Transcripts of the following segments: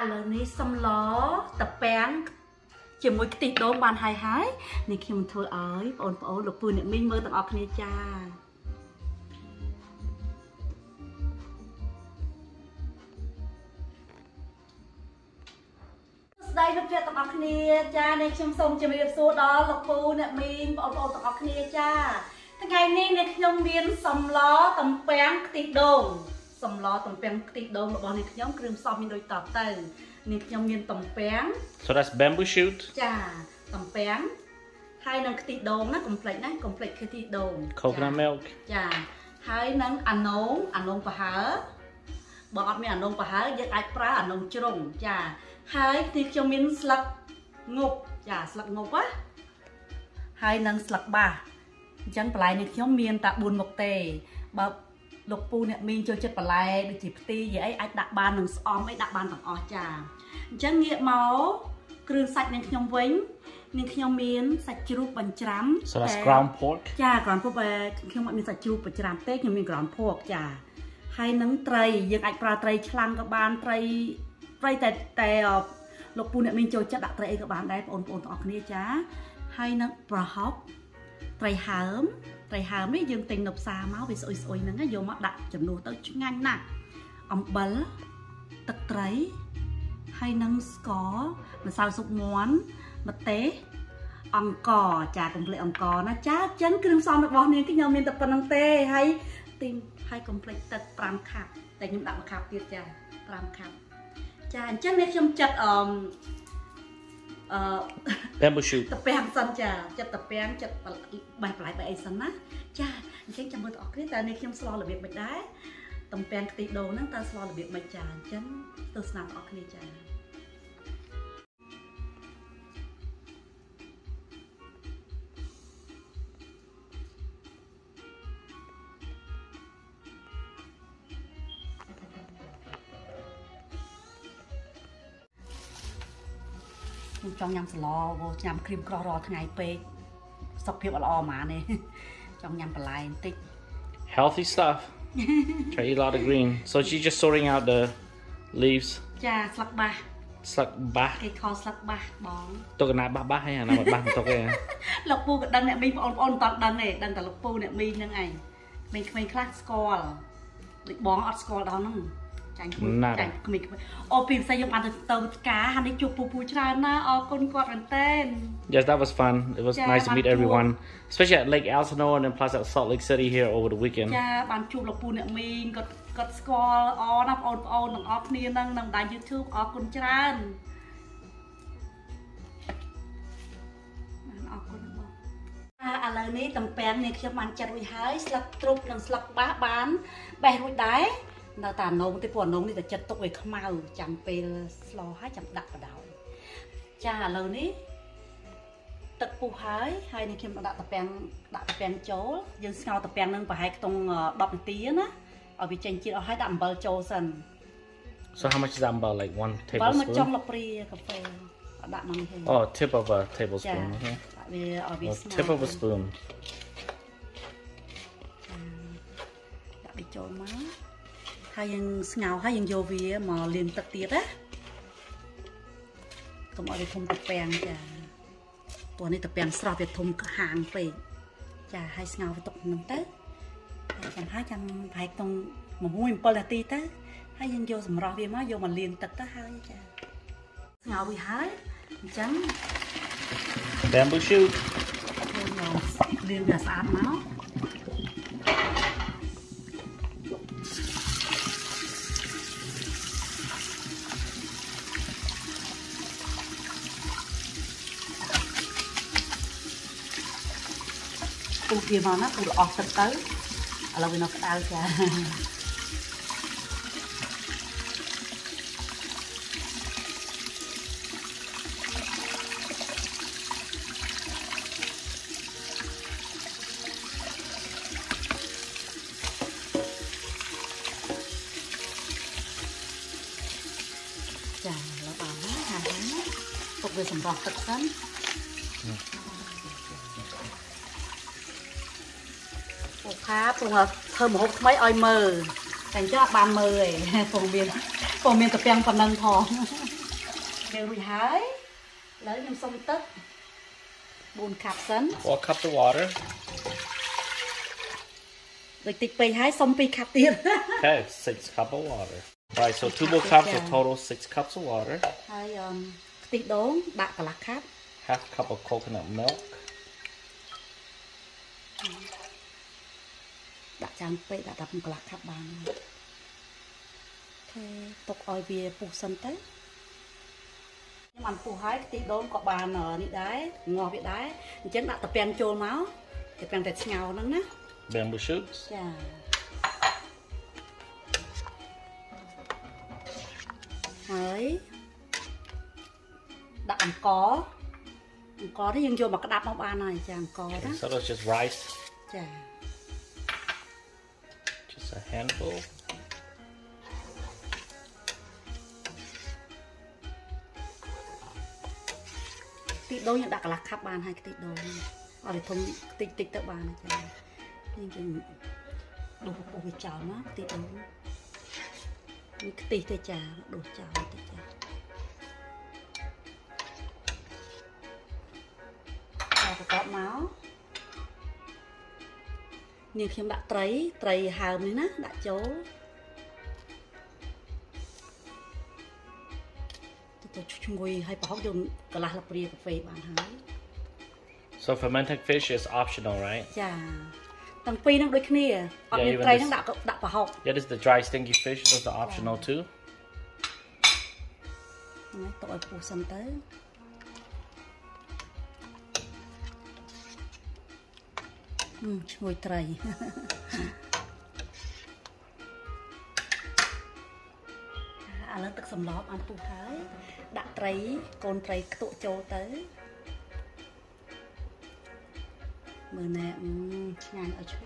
lần này xăm ló tập bén chỉ một cái tịt đốm bàn hài hái nên khi mình thôi ấy ổn lục bùi niệm minh mơ tặng ọc này cha đây lúc việc tặng ọc này cha nên trong sông chỉ mình số đó lục bùi niệm minh ổn tặng ọc này cha ngày nay nên trong miền xăm ló tập bén tịt đốm xăm ló tập bén tịt đốm bọn này nhóm kêu xăm mình đôi tọt tay nên trong miền tập bén. So that's bamboo shoot. Chà, tập bén. Hai nâng cái thịt đồn nó complete cái thịt đồn. Coconut milk. Chà, hai nâng ăn nông và hở. Bọn mình ăn nông và hở, giấc ai pra ăn nông trùng. Chà, hai thịt trong miền sλak ngục. Chà, sλak ngục á. Hai nâng sλak ba. Chẳng phải lại này trong miền ta buồn một tề. Bà lục pu nè mình cho chất bà lại được chỉ ti vậy ấy đặt bàn nâng xóm ấy đặt bàn tặng o trà chẳng nghĩa máu kêu sạch nên nhom vĩnh nên nhom miến sạch chua bánh trám. So that's ground pork. Chà ground pork về nhom mình sạch chua bánh trám tết nhom mình ground pork chà hay nâng tray dương ai pra tray chlang các bạn trayแต่lục pu nè mình cho chất đặt tray các bạn đấy ổn ọt kia chá hay nâng pra hop tray hám ấy dương tình nộp xa máu vì sôi nắng á vô mắt đặt chấm nô tới nhanh nè ông bẩn tật trái hay nâng có mà sao sụp món mà té ông cò trà complete ông cò nó chá chấn cái xong được bao nhiêu cái nhau miền tập phần tê hay tim hay complete tật pram khapแต่ខ្ញុំដាក់មកខាប់ទៀតចា5ខាប់ចាអញ្ចឹងនេះខ្ញុំចាត់ bamboo shoot តពាំងសិនចាចិត្តតពាំងចិត្តបេះបន្លែបែអីសិនណាចាអញ្ចឹងចាំមើលបងប្អូនគ្នាតើនេះខ្ញុំស្លរបៀបមិនដែរតពាំងខ្ទិះដូងហ្នឹងតើស្លរបៀបមិនចាអញ្ចឹងទស្សនាបងប្អូនគ្នាចាចង់ញ៉ាំស្លញ៉ាំគ្រីមក្រោះរាល់ថ្ងៃពេកសុខភាពល្អហ្មងនេះចង់ញ៉ាំបន្លែបន្តិច Healthy stuff. Try to eat a lot of green. So she's just sorting out the leaves. ចាស្លឹកបាស Slug bass. គេខលស្លឹកបាសបងទុកកណាបាសហើយអាណាបាសមិនទុកទេលោកពូក៏ដឹងអ្នកមីបងប្អូនមិនតដឹងទេដឹងតែលោកពូអ្នកមីហ្នឹងឯងក្មេងខ្លះស្គាល់ដូចបងអត់ស្គាល់ដល់ហ្នឹងចាញ់ក្មេងអូពីផ្សេងខ្ញុំបានទៅការហានេះជួបពូច្រើនណាអរគុណគាត់មែនតើ Yes, that was fun. It was nice to meet everyone, especially at Lake Elsinore and then plus at Salt Lake City here over the weekend. ចាបានជួបលោកពូអ្នកមីគាត់ស្គាល់អណាបងប្អូនទាំងអស់គ្នានឹងបណ្ដាញ YouTube អរគុណច្រើនបានអរគុណបងឥឡូវនេះតំពាំងនេះខ្ញុំបានចាត់រួចហើយស្លឹកទ្រុបនិងស្លឹកបាសបានបេះរួចដែរនៅតែនងទេព្រោះនងនេះតែចិត្តទុកឲ្យខ្មៅចាំពេលស្លោហើយចាំដាក់បដ ចាឥឡូវនេះទឹកពុះហើយនេះខ្ញុំដាក់តពាំងចូលយើងស្ងោរតពាំងនឹងប្រហែលខ្ទង់10នាទីណាឲ្យវាចេញជាតិអស់ហើយដាក់អំបិលចូលសិន So how much is that about? Like 1 tablespoon? អំបិលមួយចុងលព្រាកាហ្វេដាក់មកនេះទេ Oh, tip of a tablespoon. Okay. ដាក់វាឲ្យវាស្ងោរ Tip of a spoon. ដាក់វាចូលមកហើយយើងស្ងោរហើយយើងយកវាមកលាងទឹកទៀតណា កុំឲ្យវាធំតពាំងចាព្រោះនេះតពាំងស្រស់វាធំហាងពេកចាហើយស្ងោរវាទុកហ្នឹងទៅហើយចាំប្រហែលក្នុង6 7នាទីទៅហើយយើងយកសម្រស់វាមកយកមកលាងទឹកទៅហើយចាស្ងោរវាហើយអញ្ចឹង Bamboo shoot. លាងវាស្អាតមក ពុះវាមកណាពុះអស់ទឹកទៅឥឡូវវានៅក្តៅចាចាឥឡូវបានហើយពុះវាសម្រស់ទឹកសិន ខាពងធ្វើម្ហូបថ្មីឲ្យមើលតែអញ្ចឹងអត់បានមើលទេពងមាន Còn miền tập bèn phần nâng thò. Đều bị hái. Lấy nhầm xong tất. 4 cup sẵn. 4 cups of water. Rồi tịch bày hái xong 2 cup tiền. Okay, 6 cups of water. Alright, so 2 more cups, so total 6 cups of water. Hai tịch đốn, bạc cả lạc cup. Half cup of coconut milk. Đã chán bậy đã đập cả lạc cup bàn. Ok, tục oi bia phụ sân tới. Nhưng mà phụ hái tịch đốn có bàn ở đi đáy, ngò bị đáy. Chẳng đã tập bèn trôn máu. Tập bèn tạch ngào nâng ná. Bamboo shoots. Chà. Đấy. Đặt ẩm có đó nhưng vô mà cái đạp bóng bàn này chà ẩm có đó. So that's just rice. Chà. Just a handful. Tịt đôi nhưng đặt là khắp bàn hay cái tịt đôi. Ở đây thông tịt tới bàn này chà. Nhưng chừng đồ bộ cái chảo nó tịt đôi. Những cái tịt tới chà, đồ chảo tịt chà. Có máu nhưng khi đã trầy hào này ná đã chố tôi ngồi hay bỏ dùng cả là bia cà phê bạn hái. So fermented fish is optional, right? Dạ tầng pi nó đôi kia ở miền tây nó đã bỏ học. Yeah, this is the dry stinky fish. Those are optional too. Tội phụ sân tới. Ngồi trầy. Lên tức sầm lóp ăn phụ thái. Đã trầy, con trầy tụ châu tới. Mưa nè, nhanh ở chỗ.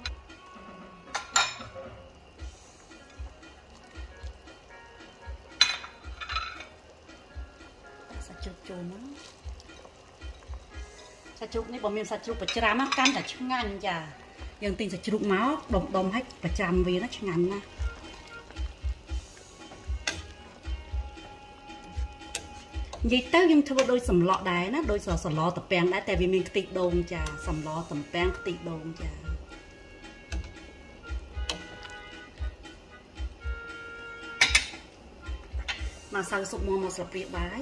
Sạch chụp chôn nó. Sạch chụp này bọn mình sạch chụp phải chạm á, cam là chung ngăn chà. Nhưng tình sạch chụp máu, đồng hết phải chạm vì nó chung ngăn nè. Vậy tới nhưng thưa đôi sầm lọ đáy nó, đôi sầm lọ tập bèn đã tại vì mình tịt đồn chà, sầm lọ tầm bèn tịt đồn chà. Mà sao sụp mò một sập riệp bái.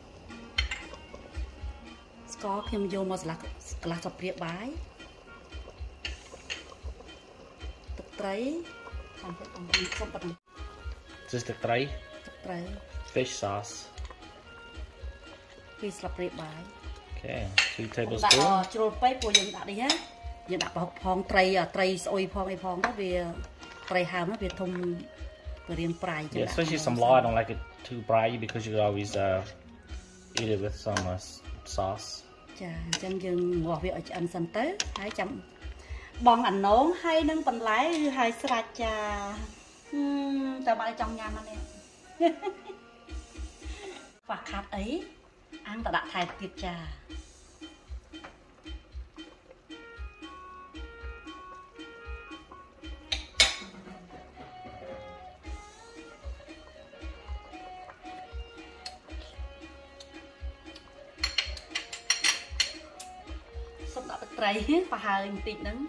Có khi mà vô một là sập riệp bái. Tập trấy. This is the tray. Fish sauce. Fish sập riệp bái. Okay, 2 tablespoons. Chua bay của dân đã đi hết. Dân đã bỏ phong tray ôi phong đó vì tray hàm nó vì thông về riêng fry. Yeah, especially some law, I don't like it too briny because you always eat it with some sauce. Chà, chân dừng ngọt vị ở ăn sân tới 200 bong ảnh nón hay nâng phần lái hay sạch chà. Tao bạn trong nhà mà nè. Và khát ấy ăn ta đã thay tiệp trà. Xong đã trầy và hơi một tí nứng.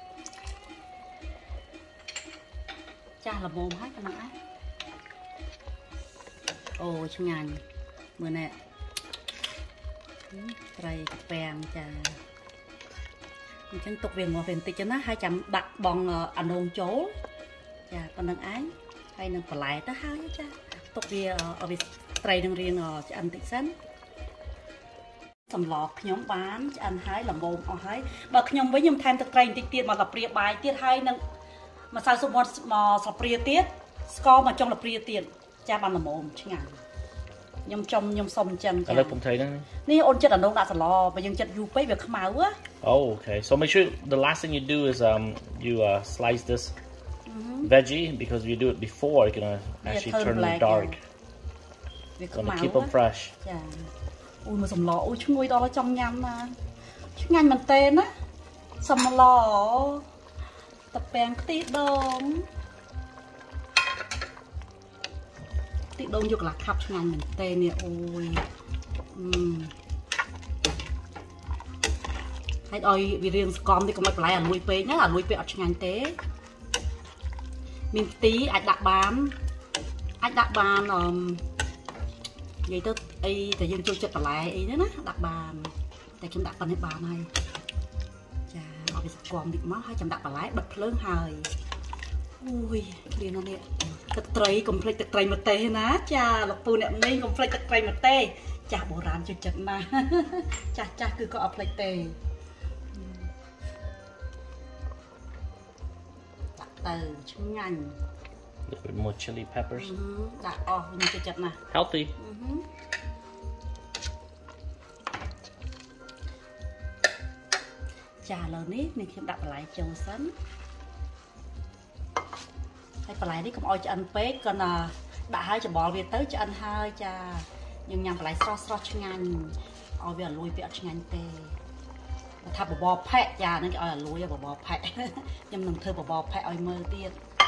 Cha là mồm hết cho nó. Ồ chung ngàn mưa nè. Trầy bèn chà. Mình chân tục về ngồi về tí cho nó 200 đặt bong ảnh hồn chố. Chà còn nâng ái. Hay nâng phải lại tới hai cha. Tục về ở vì trầy nâng riêng cho ăn tí sẵn. Sầm lọ nhóm bán cho ăn hái làm bồn ở hái. Bà nhóm với nhóm thêm thực trầy tí tiết mà là bia bài tiết hay nâng. Mà sao số một mà sập bia tiết. Score mà trong là bia tiết. Cha bán làm bồn chứ ngàn. Nhóm trong nhóm xong chân. I like them thấy đó. Ní ôn chất ở đâu đã sờ lò và dân chất du bấy việc máu á. Oh, okay. So make sure the last thing you do is you slice this veggie because if you do it before, it's gonna actually turn them dark. Gonna keep them fresh. Yeah. Ui mà sầm lò, ui chú ngồi đó là trong nhằm mà. Chú ngành mình tên á. Sầm lò. Tập bèn tí đông. tí đông vô là khắp ngành mình tê nè ôi hay đôi vì riêng con thì cũng phải lại là nuôi pê nhá là nuôi pê ở ngành tế mình tí anh đặt bàn vậy tức ấy thì dân chơi chật lại ấy nữa đặt bàn tại chúng đặt bàn hết bàn này chà họ bị còn bị máu hay chấm đặt bàn lái bật lớn hơi ui liền nó nè tật tray complete tật tray một tê ná chà lộc pù nè mình complete tật tray một tê chà bộ rán chơi chật mà chà cứ có ở tê đặt từ chung ngành a little bit more chili peppers. Đặt mình chơi chật nè Healthy. Chà lớn ít mình khi đặt lại châu sắn hay phải lại đi cũng oi cho anh pé còn đã hai cho bò về tới cho anh hai chà nhưng nhằm phải lại so cho ngành oi về lùi về cho ngành tê thà bò pẹ chà nó oi là lùi bò pẹ nhưng mình thưa bò pẹ oi mơ tiên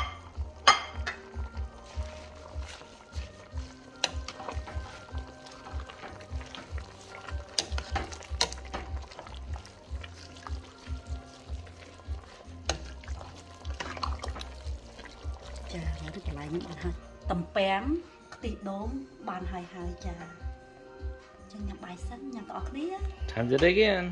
lại những bạn tầm pém tị đốm bàn hai trà chân nhập bài sân nhập ọt đi á. Time to dig in.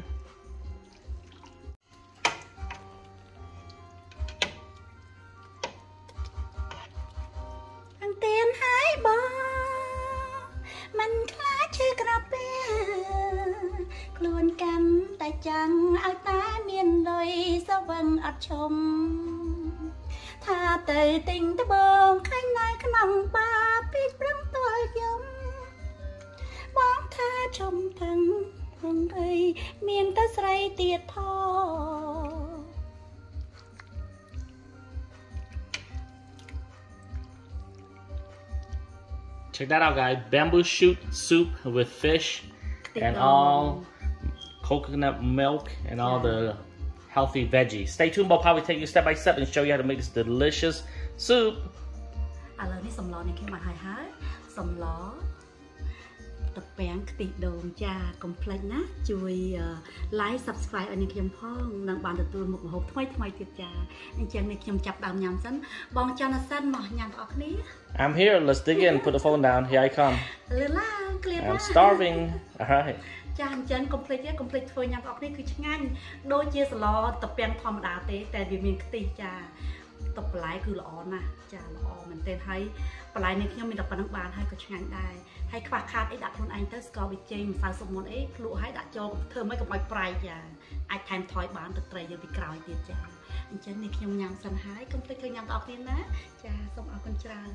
Ăn tiền hai bò mình khá chơi cà phê luôn cắn tay trắng áo tá miền đôi sao vâng ở chồng tha tề tình tới bông khanh này khăn lòng ba biết răng tôi giống bóng tha trong thằng hương gây miền ta say tiệt thò. Check that out, guys. Bamboo shoot soup with fish and all coconut milk and all the healthy veggies. Stay tuned, Bob How we take you step by step and show you how to make this delicious soup. Lần này sầm lò này khi mà hai sầm lò tập bén tịt đồn cha complete ná chui like subscribe anh em phong nâng bàn được tôi một hộp thay tiệt cha anh chàng nàyខ្ញុំចាប់ដើមញ៉ាំសិនបងចង់សិនមកញ៉ាំបងប្អូន I'm here. Let's dig in. Put the phone down. Here I come. I'm starving. All right. ចាអញ្ចឹង complete ធ្វើញ៉ាំបងប្អូនគឺឆ្ងាញ់ដូចជាសឡតពាំងធម្មតាទេតែវាមានខ្ទិះចាតបបន្លែគឺល្អណាស់ចាល្អមែនទែនហើយបន្លែនេះខ្ញុំមានតែប៉ុណ្្នឹងបានហើយក៏ឆ្ងាញ់ដែរហើយខ្វះខាតអីដាក់ខ្លួនឯងទៅស្ករប៊ីចេងម្សៅស៊ុបមុនអីភ្លក់ហើយដាក់ចូលធ្វើមិនកុំឲ្យប្រៃចាអាចថែមថយបានទឹកត្រីយើងពីក្រោយទៀតចាអញ្ចឹងនេះខ្ញុំញ៉ាំសិនហើយកុំភ្លេចធ្វើញ៉ាំបងប្អូនណាចាសូមអរគុណច្រើន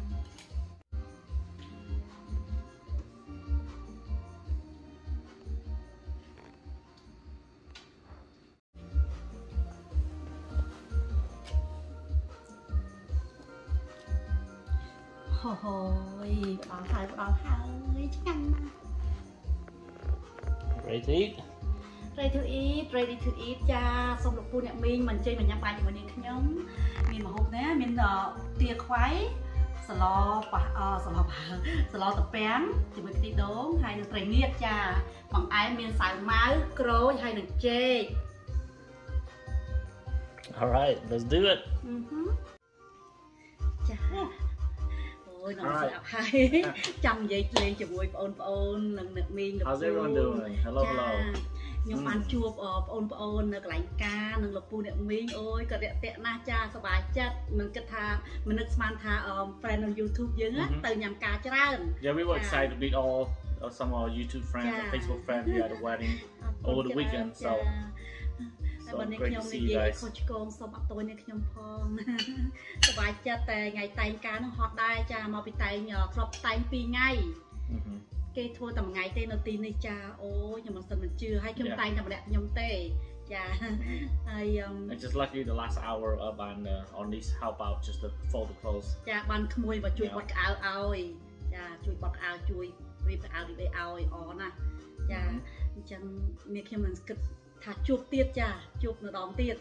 Ôi, bảo hơi chắc ăn mà. Ready to eat? Ready to eat cha. Xong lục phu nè mình chơi mình nhắm bài cho mình nhóm. Mình mà hộp nè, mình tia khoái sờ lò tập bén thì mình tí đốn hay được trải nghiệt cha. Bằng ai mình xài máu, crô hay được chê. Alright, let's do it. Cha. Ôi nó sẽ ập hay chăm vậy lên cho vui ôn nực miên được. How's everyone doing? Hello. Nhưng ăn chua ôn nực lạnh ca nực lục pu nực miên ôi có đẹp tẹt na cha sờ bài chất mình kết tha mình nực man tha friend on YouTube dưng á từ nhằm cá trơn. Yeah, we were excited to meet all some of our YouTube friends and Facebook friends. We had a wedding over the weekend, so great to see you guys. សូមអរគុណខ្ញុំផងសប្បាយចិត្តតែថ្ងៃតែងការនោះហត់ដែរចាមកពីតែងគ្រាប់តែង2ថ្ងៃគេធ្វើតែមួយថ្ងៃទេនៅទីនេះចាអូខ្ញុំមិនសិនមិនជឿហើយខ្ញុំតែងតែម្នាក់ខ្ញុំទេចាហើយ just lucky the last hour and on these help out just to fold the clothes ចាបានក្មួយមកជួយបត់ក្អៅឲ្យចាជួយបត់ក្អៅជួយរៀបក្អៅរៀបឲ្យអរណាចាអញ្ចឹងមានខ្ញុំនឹងគិតថាជួបទៀតចាជួបនៅដងទៀត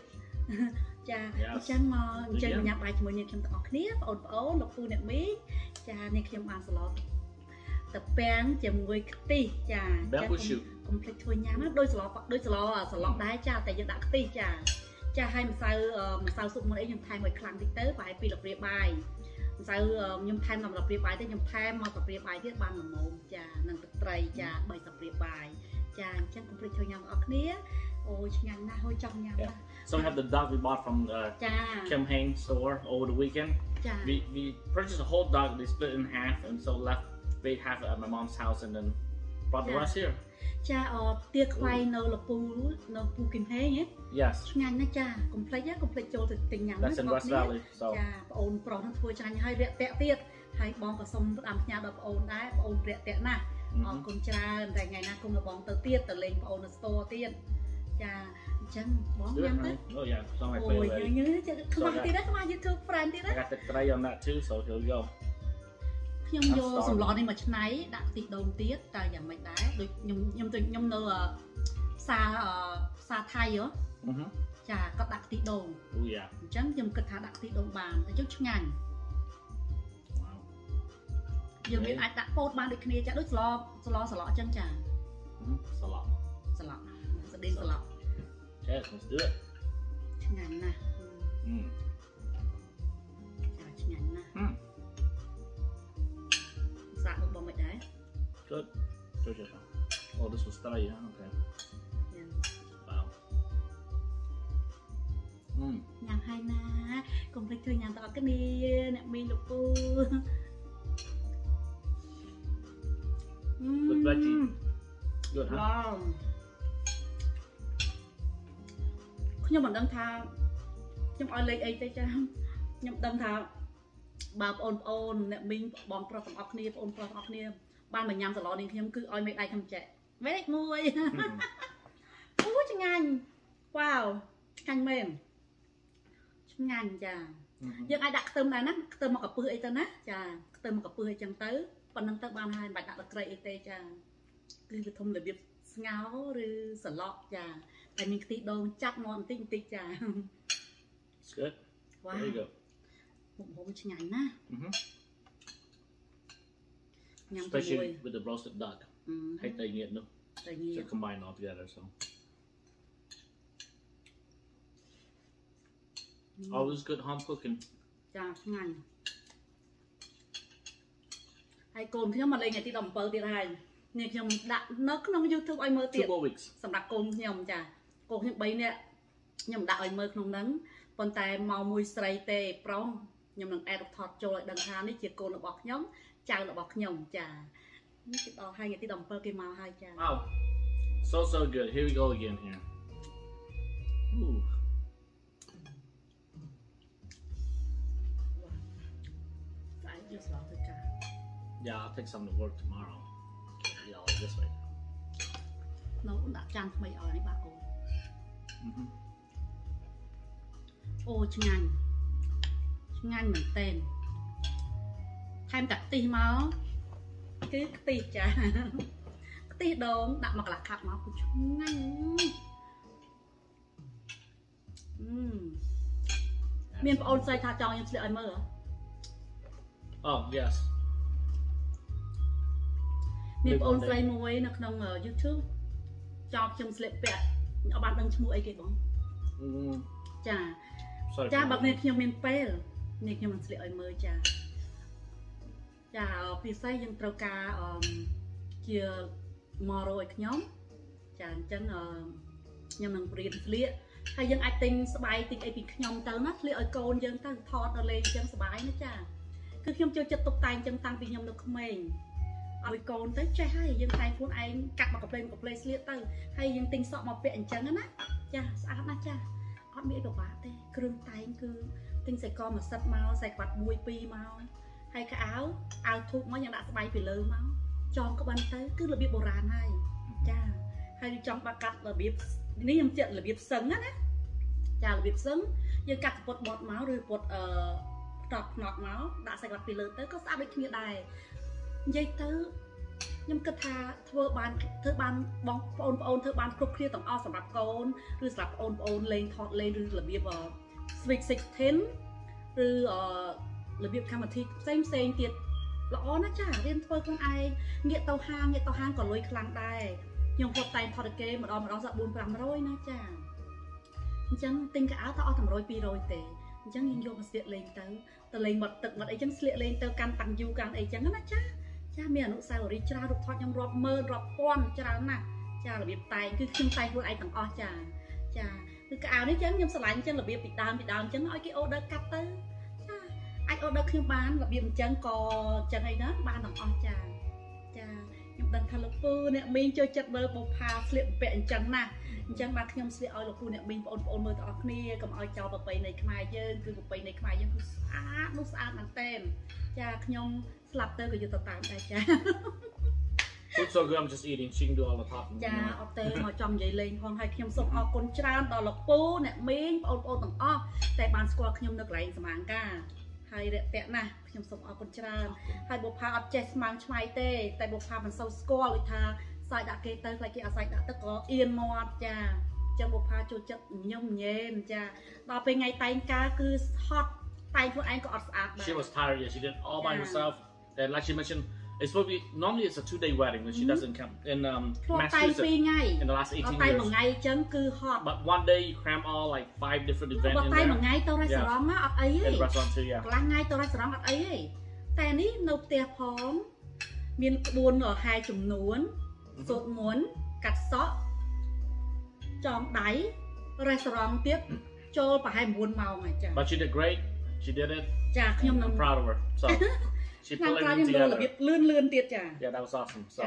ចាអញ្ចឹងមកអញ្ចឹងញ៉ាំបាយជាមួយអ្នកខ្ញុំទាំងអស់គ្នាបងប្អូនលោកពូអ្នកមីចានេះខ្ញុំបានសឡតតាពាំងជាមួយខ្ទិះចាកុំភ្លេចធ្វើញ៉ាំណាដូចសឡដែរចាតែយើងដាក់ខ្ទិះចាឲ្យម្សៅស៊ុបមួយអីខ្ញុំថែមឲ្យខ្លាំងតិចទៅប្រហែល2 ល្ព្រាបាយម្សៅខ្ញុំថែមដល់ល្ព្រាបាយទៅខ្ញុំថែមមកល្ព្រាបាយទៀតបានល្មមចានឹងទឹកត្រីចា3 ល្ព្រាបាយចាអញ្ចឹងកុំភ្លេចធ្វើញ៉ាំបងប្អូនគ្នាអូឆ្ងាញ់ណាស់ហើយចង់ញ៉ាំណាស់ So we have the duck we bought from Kim Hain store over the weekend. We purchased a whole duck. They split in half and so left half at my mom's house and then brought the rest here. ចាទាខ្វៃនៅលពូគីមហេងហ៎ Yes ឆ្ងាញ់ណាស់ចាកុំភ្លេចចូលទៅទិញញ៉ាំ That's in West Valley. So ចាបងអូនប្រុសនឹងធ្វើឆ្ងាញ់ហើយរាក់ទាក់ទៀតហើយបងក៏សុំផ្ដាំផ្ញើដល់បងអូនដែរបងអូនរាក់ទាក់ណាស់អរគុណច្រើនតែថ្ងៃណាគុំបងទៅទៀតទៅលេងបងអូននៅ store ទៀតចាអញ្ចឹងបងញ៉ាំទៅ Oh yeah, it's on my plate already. ខ្មាស់ទៀតខ្មាស់ YouTube friend ទៀត I got the tray on that too, so here we go. ខ្ញុំយកសម្លនេះមកឆ្នៃដាក់ខ្ទិះដូងទៀតតើយ៉ាងម៉េចដែរដូចខ្ញុំនៅផ្សារថៃហ៎ចាគាត់ដាក់ខ្ទិះដូង Oh yeah អញ្ចឹងខ្ញុំគិតថាដាក់ខ្ទិះដូងបានតែចុះឆ្ងាញ់យើងមានអាចដាក់ពោតបានដូចគ្នាចាដូចស្លអញ្ចឹងចាស្លស្ដេងស្ល Yes, let's do it ឆ្ងាញ់ណាស់ចាឆ្ងាញ់ណាស់សាកមកបងមិនដែរ Good. Oh, this was Thai, huh? Okay. Yeah. Wow. ញ៉ាំហើយណាកុំភ្លេចធ្វើញ៉ាំទាំងអស់គ្នាអ្នកមីងលោកពូ Good veggie. Good, huh? Wow. ខ្ញុំមិនដឹងថាខ្ញុំឲ្យលេខអីទេចាខ្ញុំដឹងថាបើបងប្អូនអ្នកមីងបងប្រុសទាំងអស់គ្នាបងប្រុសទាំងអស់គ្នាបានមកញ៉ាំសាឡននេះខ្ញុំគឺឲ្យមេដៃខ្ញុំចែកមេដៃមួយអូឆ្ងាញ់វ៉ាវឆ្ងាញ់មែនឆ្ងាញ់ចាយើងអាចដាក់ខ្ទឹមដែរណាខ្ទឹមមកកាពឹសអីទៅណាចាខ្ទឹមមកកាពឹសអីចឹងទៅប៉ុណ្ណឹងទៅបានហើយមិនបាច់ដាក់ទឹកត្រីអីទេចាគឺវាធំរបៀបស្ងោរឬសឡក់ចាតែមានខ្ទិះដូងចាប់មកបន្តិចចា It's good. Wow. There you go. មុំឆ្ងាញ់ណាស់ញ៉ាំ Especially with the roasted duck. ហើយតែងៀតនោះ So combine all together so. Always good home cooking. ចាឆ្ងាញ់ហើយកូនខ្ញុំមកលេងថ្ងៃទី17ទៀតហើយនេះខ្ញុំដាក់នៅក្នុង YouTube ឲ្យមើលទៀតសម្រាប់កូនខ្ញុំចាកូនខ្ញុំ3នាក់ខ្ញុំដាក់ឲ្យមើលក្នុងហ្នឹងប៉ុន្តែមកមួយស្រីទេប្រុសខ្ញុំនឹងអេដថតចូលឲ្យដឹងថានេះជាកូនរបស់ខ្ញុំចៅរបស់ខ្ញុំចានេះគេដល់ហើយថ្ងៃទី17គេមកហើយចា Wow. So good. Here we go again here. Ooh. I just love the car. Yeah, I'll take some to work tomorrow. Can't eat all of this right now. No,ដាក់ចានថ្មីឲ្យនេះបាទកូនអូឆ្ងាញ់មែនតើថែមតាខ្ទិះមកគឺខ្ទិះចាខ្ទិះដូងដាក់មកកន្លះខាប់មកគឺឆ្ងាញ់មានបងអូនស្រីថាចង់ខ្ញុំស្លៀកឲ្យមើល Oh yes មានបងអូនស្រីមួយនៅក្នុង YouTube ចង់ខ្ញុំស្លៀកពាក់អត់បានដឹងឈ្មោះអីគេបងចាបើនេះខ្ញុំមានពេលនេះខ្ញុំនឹងស្លៀកឲ្យមើលចាពិសេសយើងត្រូវការជាមករយខ្ញុំចាអញ្ចឹងខ្ញុំនឹងរៀនស្លៀកហើយយើងអាចទិញស្បែកតិចអីពីខ្ញុំទៅណាស្លៀកឲ្យកូនយើងទៅថតទៅលេងអញ្ចឹងសុបាយណាចាគឺខ្ញុំចូលចិត្តតុបតែងអញ្ចឹងតាំងពីខ្ញុំនៅក្មេងឲ្យកូនទៅចេះហើយយើងតែងខ្លួនឯងកាត់មកកាផ្លេស្លៀកទៅហើយយើងទិញសក់មកពាក់អញ្ចឹងណាចាស្អាតណាស់ចាអត់មានអីពិបាកទេគ្រឿងតែងគឺទិញខ្សែកមួយសិតមកខ្សែក្បាត់1 2មកហើយខោអាវធូបមកយើងដាក់ស្បែកពីលើមកចងក្បិនទៅគឺរបៀបបុរាណហើយចាហើយចង់បាត់កាត់របៀបនេះខ្ញុំចេះរបៀបសឹងណាចារបៀបសឹងយើងកាត់ពុតបត់មកឬពុតផ្នត់មកដាក់ខ្សែក្បាត់ពីលើទៅក៏ស្អាតដូចគ្នាដែរនិយាយទៅខ្ញុំគិតថាធ្វើបានបងប្អូនធ្វើបានគ្រប់គ្នាទាំងអស់សម្រាប់កូនឬសម្រាប់បងប្អូនលេងថតលេងឬរបៀប Sweet 16 ឬរបៀបកម្មវិធីផ្សេងទៀតល្អណាស់ចារៀនធ្វើខ្លួនឯងងាកទៅហាងក៏លុយខ្លាំងដែរខ្ញុំគាត់តែថតគេម្ដងសក់ 400-500 ណាចាអញ្ចឹងទិញកៅអៅទៅអស់100-200ទេអញ្ចឹងយើងយកមកស្លៀកលេងទៅលេងមាត់ទឹកមាត់អីចឹងស្លៀកលេងទៅកាន់តាំងយូរកាន់អីចឹងណាចាមានអនុស្សាវរីយ៍ច្រើនរូបថតខ្ញុំរាប់ម៉ឺនរាប់ពាន់ច្រើនណាស់ចារបៀបតែងគឺខ្ញុំតែងខ្លួនឯងទាំងអស់ចាគឺកៅអៅនេះចឹងខ្ញុំស្រឡាញ់ចឹងរបៀបពីដើមចឹងឲ្យគេ order កាត់ទៅចាអាច order ខ្ញុំបានរបៀបអញ្ចឹងក៏ចឹងអីណាបានទាំងអស់ចាខ្ញុំដឹងថាលោកពូអ្នកមីងចូលចិត្តមើលបុប្ផាស្លៀកបំពាក់អញ្ចឹងណាអញ្ចឹងបាទខ្ញុំស្លៀកឲ្យលោកពូអ្នកមីងបងប្អូនមើលទាំងអស់គ្នាកុំឲ្យចោលប្រពៃណីខ្មែរយើងគឺប្រពៃណីខ្មែរយើងគឺស្អាតមែនតើចាខ្ញុំស្លាប់ទៅក៏យកទៅតាមដែរចា Food so good I'm just eating she can do all the talking ចាអត់ទេមកចង់និយាយលេងផងហើយខ្ញុំសូមអរគុណច្រើនដល់លោកពូអ្នកមីងបងប្អូនទាំងអស់តែបានស្គាល់ខ្ញុំនៅកន្លែងសម្អាងការហើយរាក់ទាក់ណាស់ខ្ញុំសូមអរគុណច្រើនហើយបុប្ផាអត់ចេះស្មាំងឆ្មៃទេតែបុប្ផាមិនសូវស្គាល់ដូចថាសាយដាក់គេទៅខ្លាចគេអាសាយដាក់ទឹកក៏អៀនមាត់ចាចឹងបុប្ផាចូលចិត្តញឹមញែមចាដល់ពេលថ្ងៃតែងការគឺហត់តែងខ្លួនឯងក៏អត់ស្អាតដែរ She was tired yeah she did all by herself and like she mentioned it's supposed to be normally it's a 2-day wedding but she doesn't come in Massachusetts in the last 18 years តែមួយថ្ងៃចឹងគឺហត់ but one day you cram all like 5 different events in there តែមួយថ្ងៃទៅរ៉េស្តូរ៉ង់អត់អីទេ restaurant too yeah កន្លះថ្ងៃទៅរ៉េស្តូរ៉ង់អត់អីទេតែនេះនៅផ្ទះផងមានក្បួនហែចំនួនសូត្រមន្តកាត់សក់ចងដៃរ៉េស្តូរ៉ង់ទៀតចូលប្រហែល 9 ម៉ោងហើយចា but she did great she did it ចាខ្ញុំនឹង I'm proud of her so she put everything together របៀបលឿនទៀតចា yeah that was awesome so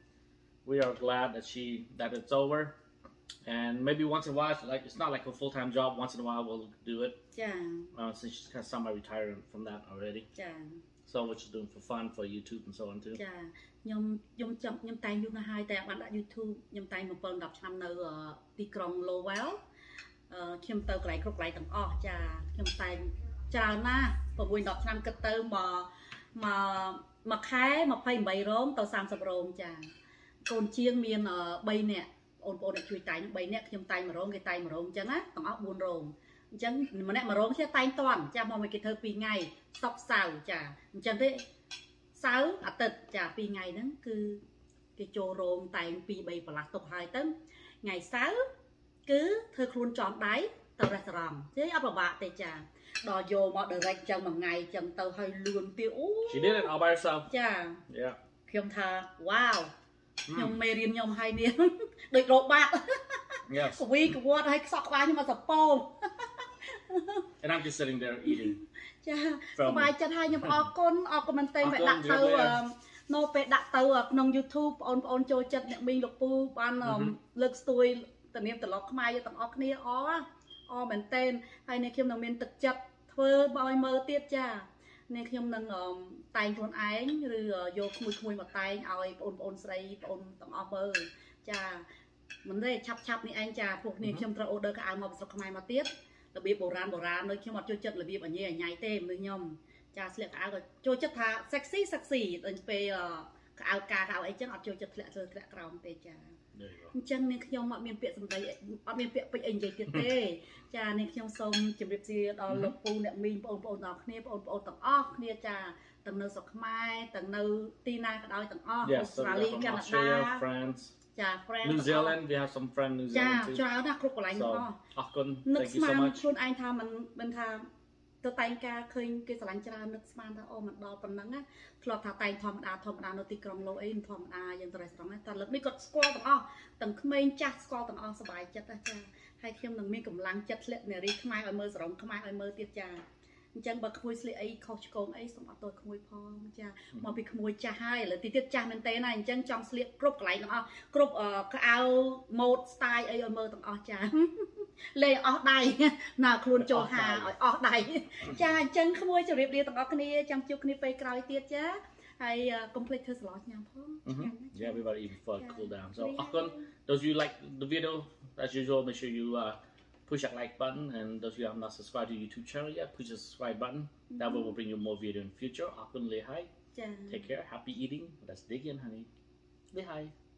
we are glad that it's over and maybe once in a while like it's not like a full-time job once in a while we'll do it ចា since she's kind of semi-retired from that already ចា so what she's doing for fun for YouTube and so on too ចាខ្ញុំតែងយូរណាស់ហើយតែបានដាក់ YouTube ខ្ញុំតែង 7-10 ឆ្នាំនៅទីក្រុង Lowell ខ្ញុំទៅកន្លែងគ្រប់កន្លែងទាំងអស់ចាខ្ញុំតែងច្រើនណាស់ 6-10 ឆ្នាំគិតទៅមួយខែ28រោងទៅ30រោងចាកូនជាងមាន3នាក់បងប្អូនអ្នកជួយតែង3នាក់ខ្ញុំតែង1រោងគេតែង1រោងអញ្ចឹងណាទាំងអស់4រោងអញ្ចឹងម្នាក់1រោងចេះតែងតន់ចាមកគេធ្វើ2ថ្ងៃសុក្រសៅរ៍ចាអញ្ចឹងទេសៅរ៍អាទិត្យចា2ថ្ងៃហ្នឹងគឺគេចូលរោងតែង2-3ប្រឡាស់ទុកហើយទៅថ្ងៃសៅរ៍គឺធ្វើខ្លួនចំដៃទៅរ៉េស្តូរ៉ង់ទេអត់ពិបាកទេចាដល់យកមក direct ចឹងមួយថ្ងៃចឹងទៅឲ្យលឿនទៀតអូ She did it all by herself ចា yeah ខ្ញុំថាវ៉ាវខ្ញុំមេរៀនខ្ញុំឲ្យនេះដូចរោបាក់ yes កវីកវត្តឲ្យខ្សក់ក្បាលខ្ញុំមកសពង and I'm just sitting there eating ចាសប្បាយចិត្តហើយខ្ញុំអរគុណមែនតើពេលដាក់ទៅនៅពេលដាក់ទៅក្នុង YouTube បងប្អូនចូលចិត្តអ្នកមីងលោកពូបានលើកស្ទួយតានាមត្រឡប់ខ្មែរយើងទាំងអស់គ្នាអមែនតើហើយអ្នកខ្ញុំនឹងមានទឹកចិត្តធ្វើឲ្យមើលទៀតចាអ្នកខ្ញុំនឹងតែងខ្លួនឯងឬយកក្មួយមកតែងឲ្យបងប្អូនស្រីបងទាំងអស់មើលចាមិនទេឆាប់នេះឯងចាពួកគ្នាខ្ញុំត្រូវ order កៅអៅមកស្រុកខ្មែរមកទៀតរបៀបបុរាណនៅខ្ញុំអត់ចូលចិត្តរបៀបអញញ៉ៃទេមនុស្សខ្ញុំចាស្លៀកកៅអៅក៏ចូលចិត្តថា sexy ដល់ពេលកៅអៅការកៅអៅអីចឹងអត់ចូលចិត្តធ្លាក់ក្រោមទេចាអញ្ចឹងនាងខ្ញុំអត់មានពាក្យសម្ដីអត់មានពាក្យពេចន៍អីនិយាយទៀតទេចានាងខ្ញុំសូមជម្រាបសួរដល់លោកពូអ្នកមីងបងប្អូនទាំងគ្នាបងប្អូនទាំងអស់គ្នាចាទាំងនៅស្រុកខ្មែរទាំងនៅទីណាក៏ដោយទាំងអស់អូស្ត្រាលីកាណាដា France ចា France New Zealand we have some friends New Zealand ចាច្រើនណាស់គ្រប់កន្លែងទាំងអស់អរគុណ Thank you so much ខ្លួនឯងថាមិនថាទៅតែងការឃើញគេស្រឡាញ់ច្រើននឹកស្មានថាអូមិនដល់ប៉ុណ្ណឹងណាធ្លាប់ថាតែងធម្មតានៅទីក្រុងឡូអីធម្មតាយ៉ាងទៅរ៉េស្តូរ៉ង់តែលើកនេះគាត់ស្គាល់ទាំងអស់ទាំងក្មេងចាស់ស្គាល់ទាំងអស់សប្បាយចិត្តណាចាហើយខ្ញុំនឹងមានកម្លាំងចិត្តធ្លាក់នារីខ្មែរឲ្យមើលសរងខ្មែរឲ្យមើលទៀតចាអញ្ចឹងបើក្មួយស្លៀកអីខុសឆ្គងអីសូមអត់ទោសក្មួយផងចាមកពីក្មួយចាស់ហើយឥឡូវទីទៀតចាស់មែនតើណាអញ្ចឹងចង់ស្លៀកគ្រប់កន្លែងទាំងអស់គ្រប់កៅអៅ mode style អីឲ្យមើលទាំងអស់ចាលេអស់ដៃណាខ្លួនចូលហាឲ្យអស់ដៃចាអញ្ចឹងក្មួយជម្រាបលាទាំងអស់គ្នាចាំជួបគ្នាពេលក្រោយទៀតចាហើយកុំភ្លេចធ្វើសឡញ៉ាំផង Yeah everybody eat before cool down so អរគុណ those of you like the video as usual make sure you push that like button and those of you who have not subscribed to YouTube channel yet push the subscribe button that will bring you more video in the future អរគុណលេហើយ take care happy eating let's dig in honey Say hi.